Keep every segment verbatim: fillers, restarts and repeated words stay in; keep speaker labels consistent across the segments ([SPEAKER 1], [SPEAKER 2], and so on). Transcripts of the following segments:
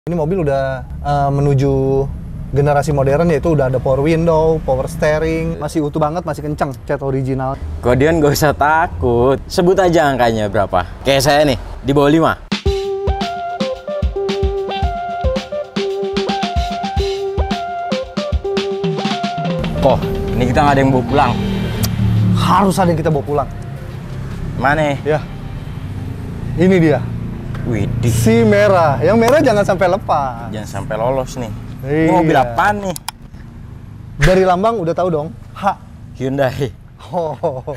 [SPEAKER 1] Ini mobil udah uh, menuju generasi modern, yaitu udah ada power window, power steering, masih utuh banget, masih kencang, cat original.
[SPEAKER 2] Kodian gak usah takut, sebut aja angkanya berapa. Kayak saya nih, di bawah lima. Oh, ini kita nggak ada yang bawa pulang.
[SPEAKER 1] Harus ada yang kita bawa pulang.
[SPEAKER 2] Mana?
[SPEAKER 1] Ya, ini dia.
[SPEAKER 2] Widih.
[SPEAKER 1] Si merah, yang merah jangan sampai lepas.
[SPEAKER 2] Jangan sampai lolos nih.
[SPEAKER 1] Iya.
[SPEAKER 2] Ini mobil apaan nih?
[SPEAKER 1] Dari lambang udah tahu dong. H.
[SPEAKER 2] Hyundai.
[SPEAKER 1] Oh.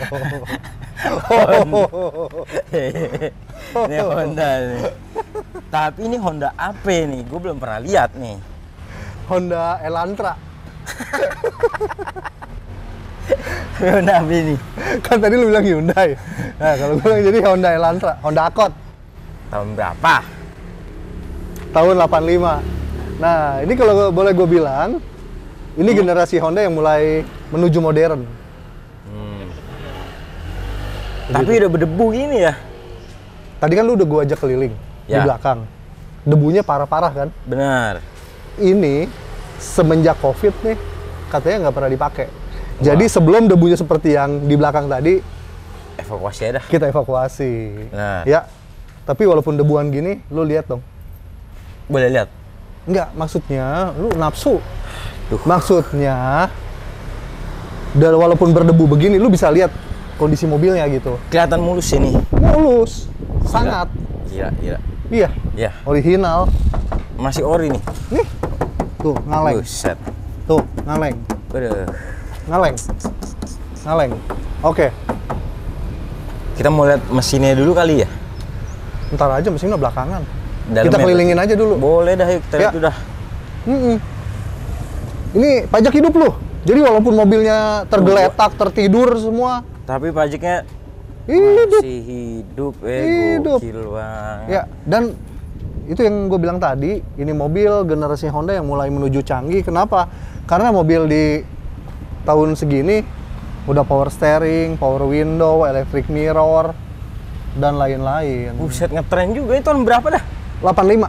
[SPEAKER 2] Ini Honda nih. Tapi ini Honda apa nih? Gue belum pernah lihat nih.
[SPEAKER 1] Honda Elantra.
[SPEAKER 2] Honda apa ini?
[SPEAKER 1] Kan tadi lu bilang Hyundai. Nah, kalau gue bilang jadi Honda Elantra, Honda Accord.
[SPEAKER 2] Tahun berapa?
[SPEAKER 1] Tahun delapan lima. Nah, ini kalau boleh gue bilang, ini hmm. generasi Honda yang mulai menuju modern.
[SPEAKER 2] Hmm. Tapi udah berdebu gini ya?
[SPEAKER 1] Tadi kan lu udah gue ajak keliling
[SPEAKER 2] ya.
[SPEAKER 1] Di belakang. Debunya parah-parah kan?
[SPEAKER 2] Benar.
[SPEAKER 1] Ini semenjak Covid nih, katanya nggak pernah dipakai. Jadi sebelum debunya seperti yang di belakang tadi,
[SPEAKER 2] evakuasi aja dah.
[SPEAKER 1] Kita evakuasi.
[SPEAKER 2] Nah.
[SPEAKER 1] Ya. Tapi walaupun debuan gini, lu lihat dong.
[SPEAKER 2] Boleh lihat?
[SPEAKER 1] Enggak, maksudnya lu nafsu.
[SPEAKER 2] Duh.
[SPEAKER 1] Maksudnya, dan walaupun berdebu begini, lu bisa lihat kondisi mobilnya gitu.
[SPEAKER 2] Kelihatan mulus ini.
[SPEAKER 1] Mulus, sangat.
[SPEAKER 2] Gila, gila.
[SPEAKER 1] Iya.
[SPEAKER 2] Iya.
[SPEAKER 1] Original.
[SPEAKER 2] Masih ori nih.
[SPEAKER 1] Nih, tuh ngaleng.
[SPEAKER 2] Buset.
[SPEAKER 1] Tuh ngaleng.
[SPEAKER 2] Waduh.
[SPEAKER 1] Ngaleng. Ngaleng. Oke.
[SPEAKER 2] Kita mau lihat mesinnya dulu kali ya?
[SPEAKER 1] Ntar aja mesinnya belakangan.
[SPEAKER 2] Dalamnya
[SPEAKER 1] kita kelilingin aja dulu.
[SPEAKER 2] Boleh dah, yuk kita lihat
[SPEAKER 1] ya.
[SPEAKER 2] udah.
[SPEAKER 1] Mm -mm. Ini pajak hidup loh. Jadi walaupun mobilnya tergeletak, tertidur semua,
[SPEAKER 2] tapi pajaknya
[SPEAKER 1] hidup.
[SPEAKER 2] Masih hidup, eh
[SPEAKER 1] hidup.
[SPEAKER 2] Gokil banget.
[SPEAKER 1] Ya, dan itu yang gue bilang tadi, ini mobil generasi Honda yang mulai menuju canggih. Kenapa? Karena mobil di tahun segini udah power steering, power window, electric mirror, dan lain-lain.
[SPEAKER 2] Buset, ngetren juga. Itu tahun berapa dah?
[SPEAKER 1] delapan lima.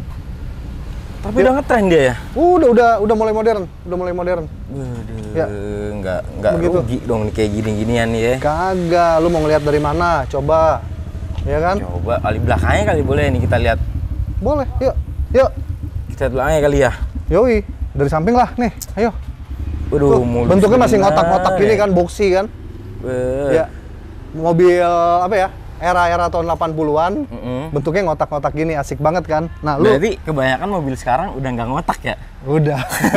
[SPEAKER 2] Tapi
[SPEAKER 1] ya.
[SPEAKER 2] Udah ngetren dia ya?
[SPEAKER 1] Udah, udah, udah mulai modern, udah mulai modern.
[SPEAKER 2] Waduh,
[SPEAKER 1] ya.
[SPEAKER 2] nggak, nggak rugi dong kayak gini-ginian nih ya?
[SPEAKER 1] Kagak, lu mau ngeliat dari mana? Coba, ya kan?
[SPEAKER 2] Coba, kali belakangnya kali boleh nih kita lihat.
[SPEAKER 1] Boleh, yuk, yuk.
[SPEAKER 2] Kita belakangnya kali ya?
[SPEAKER 1] Yoi, dari samping lah, nih, ayo.
[SPEAKER 2] Waduh,
[SPEAKER 1] tuh, bentuknya masih ngotak-ngotak gini kan, boxy kan?
[SPEAKER 2] Be.
[SPEAKER 1] Ya, mobil apa ya? Era-era tahun delapan puluhan,
[SPEAKER 2] mm -hmm.
[SPEAKER 1] bentuknya ngotak-ngotak gini, asik banget kan? Nah, lu
[SPEAKER 2] berarti kebanyakan mobil sekarang udah nggak ngotak ya?
[SPEAKER 1] Udah.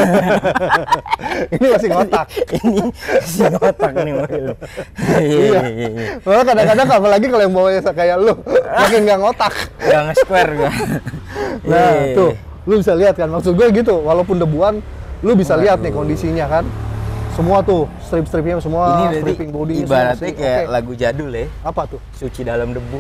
[SPEAKER 1] Ini masih ngotak.
[SPEAKER 2] Ini masih ngotak nih mobil.
[SPEAKER 1] Iya. Malah kadang-kadang apalagi kalau yang bawanya kayak lu, makin nggak ngotak.
[SPEAKER 2] Nggak nge-square gua.
[SPEAKER 1] Nah, tuh, lu bisa lihat kan? Maksud gue gitu, walaupun debuan, lu bisa lihat nih kondisinya kan? Semua tuh, strip-stripnya semua,
[SPEAKER 2] ini
[SPEAKER 1] stripping body
[SPEAKER 2] ibaratnya
[SPEAKER 1] semua,
[SPEAKER 2] kayak
[SPEAKER 1] okay.
[SPEAKER 2] lagu jadul ya.
[SPEAKER 1] Apa tuh?
[SPEAKER 2] Suci dalam debu.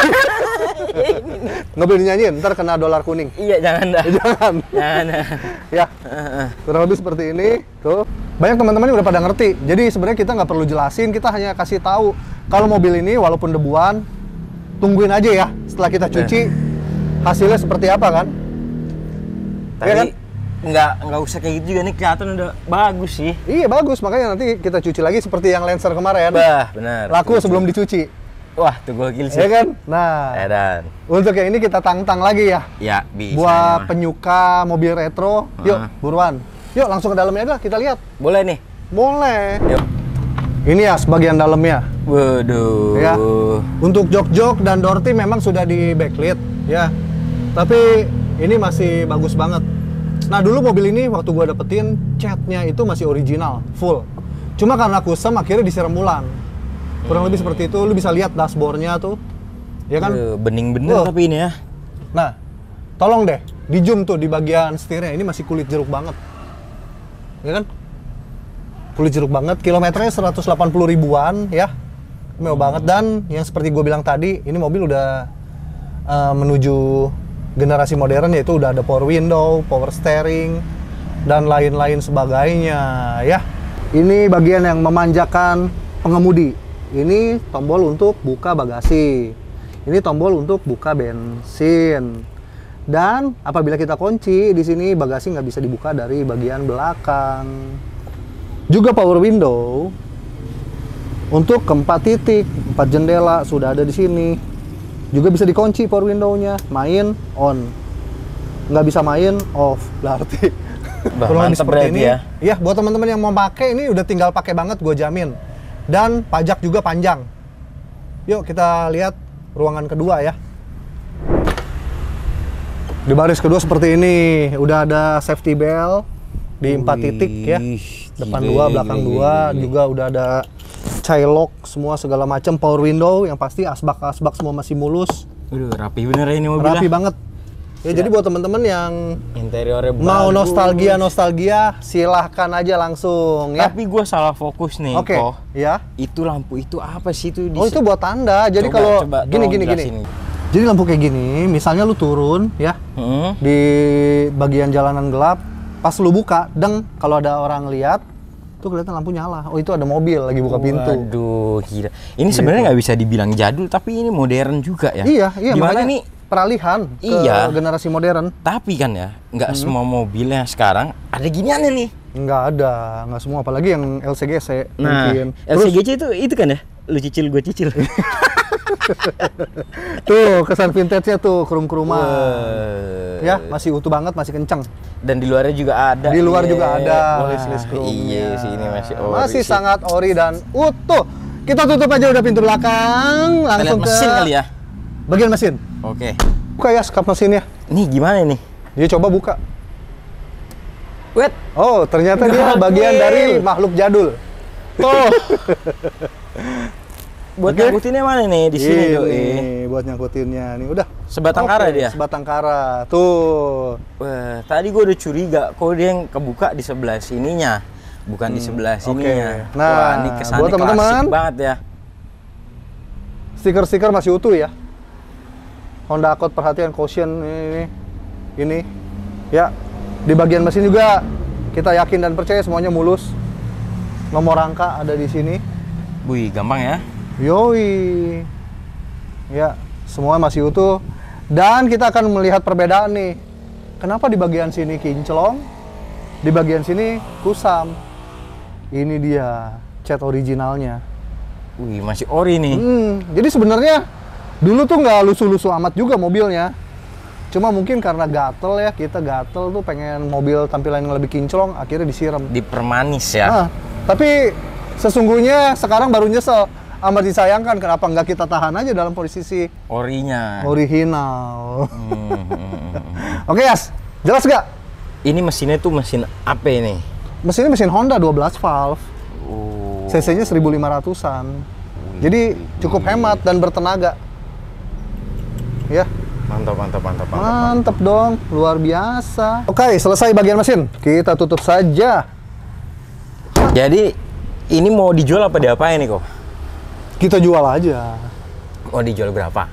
[SPEAKER 1] Nggak boleh dinyanyiin, ntar kena dolar kuning.
[SPEAKER 2] Iya, jangan dah.
[SPEAKER 1] Jangan.
[SPEAKER 2] Jangan.
[SPEAKER 1] Ya, kurang lebih seperti ini. Tuh, banyak teman-teman udah pada ngerti. Jadi sebenarnya kita nggak perlu jelasin, kita hanya kasih tahu kalau mobil ini walaupun debuan, tungguin aja ya. Setelah kita cuci, hasilnya seperti apa kan?
[SPEAKER 2] Tapi
[SPEAKER 1] ya kan?
[SPEAKER 2] nggak nggak usah kayak gitu juga nih, kelihatan udah bagus sih.
[SPEAKER 1] Iya bagus, makanya nanti kita cuci lagi seperti yang Lancer kemarin.
[SPEAKER 2] Bah, benar.
[SPEAKER 1] Laku
[SPEAKER 2] cuci.
[SPEAKER 1] Sebelum dicuci.
[SPEAKER 2] Wah, tuh gokil sih.
[SPEAKER 1] Ya kan? Nah,
[SPEAKER 2] Edan.
[SPEAKER 1] Untuk yang ini kita tang-tang lagi ya.
[SPEAKER 2] Ya, bisa.
[SPEAKER 1] Buat
[SPEAKER 2] ya,
[SPEAKER 1] penyuka mobil retro,
[SPEAKER 2] uh.
[SPEAKER 1] yuk buruan. Yuk langsung ke dalamnya aja, kita lihat.
[SPEAKER 2] Boleh nih?
[SPEAKER 1] Boleh.
[SPEAKER 2] Yuk.
[SPEAKER 1] Ini ya sebagian dalamnya.
[SPEAKER 2] Waduh.
[SPEAKER 1] Ya. Untuk jok-jok dan door trim memang sudah di backlit ya. Tapi ini masih bagus banget. Nah dulu mobil ini waktu gua dapetin catnya itu masih original, full. Cuma karena kusam akhirnya disiram ulang. Kurang hmm. lebih seperti itu. Lu bisa lihat dashboardnya tuh, ya kan?
[SPEAKER 2] Bening bener oh. Tapi ini ya.
[SPEAKER 1] Nah, tolong deh di zoom tuh di bagian setirnya. Ini masih kulit jeruk banget, ya kan? Kulit jeruk banget. Kilometernya seratus delapan puluh ribuan ya, mewah hmm. banget. Dan yang seperti gue bilang tadi, ini mobil udah uh, menuju generasi modern, yaitu udah ada power window, power steering, dan lain-lain sebagainya ya. Ini bagian yang memanjakan pengemudi. Ini tombol untuk buka bagasi. Ini tombol untuk buka bensin. Dan apabila kita kunci, di sini bagasi nggak bisa dibuka dari bagian belakang. Juga power window untuk keempat titik, empat jendela sudah ada di sini. Juga bisa dikunci power window-nya, main on, nggak bisa main off, berarti.
[SPEAKER 2] Bah,
[SPEAKER 1] Kurang lebih
[SPEAKER 2] mantep
[SPEAKER 1] seperti
[SPEAKER 2] berarti
[SPEAKER 1] ini.
[SPEAKER 2] ya.
[SPEAKER 1] Ya, buat teman-teman yang mau pakai ini udah tinggal pakai banget, gue jamin. Dan pajak juga panjang. Yuk kita lihat ruangan kedua ya. Di baris kedua seperti ini, udah ada safety belt di empat titik ya. Depan
[SPEAKER 2] gile,
[SPEAKER 1] dua, belakang
[SPEAKER 2] gile,
[SPEAKER 1] dua,
[SPEAKER 2] gile.
[SPEAKER 1] juga udah ada child lock, semua segala macam, power window, yang pasti asbak-asbak semua masih mulus.
[SPEAKER 2] Udah rapi bener ya ini mobilnya.
[SPEAKER 1] Rapi banget. Ya, jadi buat teman-teman yang
[SPEAKER 2] Interiornya
[SPEAKER 1] mau
[SPEAKER 2] bagus.
[SPEAKER 1] nostalgia nostalgia silahkan aja langsung ya.
[SPEAKER 2] Tapi gue salah fokus nih.
[SPEAKER 1] Oke,
[SPEAKER 2] Ko.
[SPEAKER 1] ya.
[SPEAKER 2] Itu lampu itu apa sih itu? di
[SPEAKER 1] Oh, itu buat tanda. Jadi
[SPEAKER 2] Coba-
[SPEAKER 1] kalau
[SPEAKER 2] coba
[SPEAKER 1] gini
[SPEAKER 2] tolong
[SPEAKER 1] gini gini.
[SPEAKER 2] jelasin.
[SPEAKER 1] Jadi lampu kayak gini, misalnya lu turun ya
[SPEAKER 2] Hmm?
[SPEAKER 1] di bagian jalanan gelap, pas lu buka, deng, kalau ada orang lihat, tuh kelihatan lampu nyala. Oh, itu ada mobil lagi buka pintu.
[SPEAKER 2] Waduh, gila. Ini sebenarnya nggak bisa dibilang jadul, tapi ini modern juga ya.
[SPEAKER 1] Iya, iya.
[SPEAKER 2] Gimana
[SPEAKER 1] makanya
[SPEAKER 2] nih?
[SPEAKER 1] peralihan ke
[SPEAKER 2] Iya.
[SPEAKER 1] generasi modern.
[SPEAKER 2] Tapi kan ya, nggak
[SPEAKER 1] Hmm.
[SPEAKER 2] semua mobil yang sekarang ada giniannya nih.
[SPEAKER 1] Nggak ada, nggak semua. Apalagi yang L C G C
[SPEAKER 2] Nah,
[SPEAKER 1] mungkin.
[SPEAKER 2] L C G C itu itu kan ya? Lu cicil, gue cicil.
[SPEAKER 1] Tuh, kesan vintage-nya tuh, krum-kruman.
[SPEAKER 2] Wah.
[SPEAKER 1] Ya, masih utuh banget, masih kenceng.
[SPEAKER 2] Dan di luarnya juga ada.
[SPEAKER 1] Di luar
[SPEAKER 2] Iya.
[SPEAKER 1] juga ada
[SPEAKER 2] Wah,
[SPEAKER 1] list-list chrome-nya.
[SPEAKER 2] Iya sih, ini masih ori
[SPEAKER 1] Masih
[SPEAKER 2] sih.
[SPEAKER 1] sangat ori dan utuh. Kita tutup aja udah pintu belakang,
[SPEAKER 2] Kita
[SPEAKER 1] langsung
[SPEAKER 2] lihat
[SPEAKER 1] ke
[SPEAKER 2] mesin kali ya.
[SPEAKER 1] bagian mesin.
[SPEAKER 2] Oke.
[SPEAKER 1] Buka ya skap mesinnya.
[SPEAKER 2] Nih gimana nih?
[SPEAKER 1] Dia coba buka.
[SPEAKER 2] Wait.
[SPEAKER 1] Oh, ternyata dia
[SPEAKER 2] Nggak
[SPEAKER 1] bagian
[SPEAKER 2] oke.
[SPEAKER 1] dari makhluk jadul.
[SPEAKER 2] Tuh. Buat
[SPEAKER 1] Oke.
[SPEAKER 2] nyangkutinnya mana nih di sini
[SPEAKER 1] Ini
[SPEAKER 2] doi?
[SPEAKER 1] buat nyangkutinnya nih, udah.
[SPEAKER 2] Sebatang
[SPEAKER 1] Oke,
[SPEAKER 2] kara dia.
[SPEAKER 1] Sebatang kara. Tuh.
[SPEAKER 2] Wah, tadi gue udah curiga kok dia yang kebuka di sebelah sininya, bukan di sebelah
[SPEAKER 1] oke.
[SPEAKER 2] sininya.
[SPEAKER 1] Nah,
[SPEAKER 2] Wah, ini kesannya
[SPEAKER 1] buat teman-teman,
[SPEAKER 2] klasik banget ya.
[SPEAKER 1] Stiker-stiker masih utuh ya. Honda Accord perhatian caution ini, ini. Ini. Ya. Di bagian mesin juga kita yakin dan percaya semuanya mulus. Nomor rangka ada di sini.
[SPEAKER 2] Wih, gampang ya.
[SPEAKER 1] Yoi. Ya, semua masih utuh. Dan kita akan melihat perbedaan nih. Kenapa di bagian sini kinclong, di bagian sini kusam. Ini dia cat originalnya.
[SPEAKER 2] Wih, masih ori nih.
[SPEAKER 1] Hmm, jadi sebenarnya dulu tuh nggak lusuh-lusuh amat juga mobilnya. Cuma mungkin karena gatel ya, kita gatel tuh pengen mobil tampilan yang lebih kinclong, akhirnya disiram.
[SPEAKER 2] Dipermanis ya.
[SPEAKER 1] Nah, tapi sesungguhnya sekarang baru nyesel. Amat disayangkan kenapa nggak kita tahan aja dalam posisi
[SPEAKER 2] Orinya.
[SPEAKER 1] original.
[SPEAKER 2] Hmm, hmm, hmm.
[SPEAKER 1] Oke, Yas. Jelas nggak?
[SPEAKER 2] Ini mesinnya tuh mesin apa ini?
[SPEAKER 1] Mesinnya mesin Honda dua belas valve.
[SPEAKER 2] Oh.
[SPEAKER 1] cc-nya seribu lima ratusan. Jadi cukup hemat dan bertenaga. Ya,
[SPEAKER 2] Mantap, mantap, mantap, mantap.
[SPEAKER 1] mantep dong. Luar biasa. Oke, selesai bagian mesin. Kita tutup saja.
[SPEAKER 2] Jadi ini mau dijual apa diapain nih kok?
[SPEAKER 1] Kita jual aja.
[SPEAKER 2] Mau dijual berapa?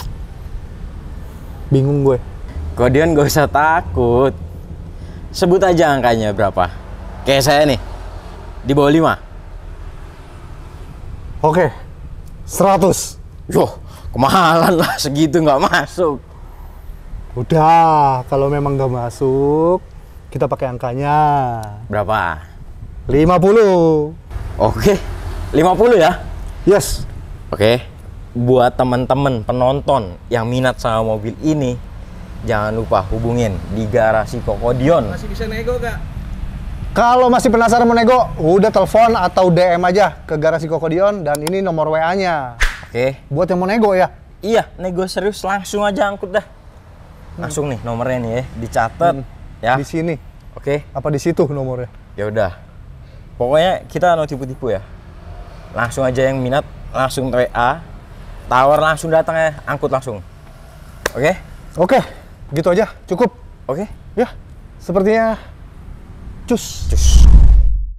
[SPEAKER 1] Bingung gue.
[SPEAKER 2] Kodion gak usah takut. Sebut aja angkanya berapa. Kayak saya nih. Di bawah lima.
[SPEAKER 1] Oke, seratus.
[SPEAKER 2] Yoh, kemahalan lah. Segitu nggak masuk.
[SPEAKER 1] Udah, kalau memang nggak masuk, kita pakai angkanya.
[SPEAKER 2] Berapa?
[SPEAKER 1] lima puluh.
[SPEAKER 2] Oke, lima puluh ya.
[SPEAKER 1] Yes.
[SPEAKER 2] Oke. Buat teman-teman penonton yang minat sama mobil ini, jangan lupa hubungin di garasi Kokodion.
[SPEAKER 3] Masih bisa nego gak?
[SPEAKER 1] Kalau masih penasaran mau nego, udah telepon atau D M aja ke garasi Kokodion dan ini nomor W A-nya.
[SPEAKER 2] Oke.
[SPEAKER 1] Buat yang mau nego ya.
[SPEAKER 2] Iya, nego serius langsung aja angkut dah. Langsung nih nomornya nih ya, dicatat ya.
[SPEAKER 1] Di sini.
[SPEAKER 2] Oke.
[SPEAKER 1] Apa di situ nomornya?
[SPEAKER 2] Ya udah. Pokoknya kita no tipu-tipu ya. Langsung aja yang minat langsung W A. Tawar langsung datang ya, angkut langsung. Oke?
[SPEAKER 1] Oke, gitu aja. Cukup.
[SPEAKER 2] Oke?
[SPEAKER 1] Ya, sepertinya cus.
[SPEAKER 2] Cus.